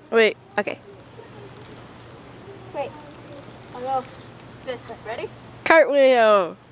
Wait, okay. Wait, I'll go this way. Ready? Cartwheel!